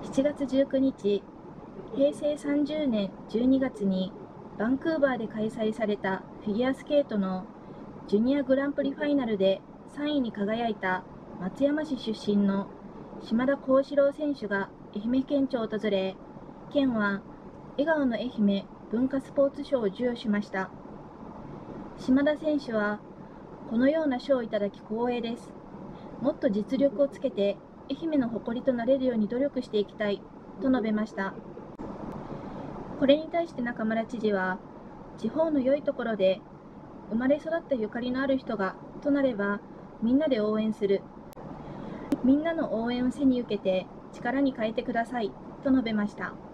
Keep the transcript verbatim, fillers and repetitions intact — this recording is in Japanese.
しちがつじゅうくにち、へいせいさんじゅうねんじゅうにがつにバンクーバーで開催されたフィギュアスケートのジュニアグランプリファイナルでさんいに輝いた松山市出身の島田幸四郎選手が愛媛県庁を訪れ、県は笑顔の愛媛文化スポーツ賞を授与しました。島田選手は、このような賞をいただき光栄です。もっと実力をつけて愛媛の誇りとなれるように努力していきたいと述べました。これに対して中村知事は、地方の良いところで生まれ育ったゆかりのある人がとなればみんなで応援する。みんなの応援を背に受けて力に変えてくださいと述べました。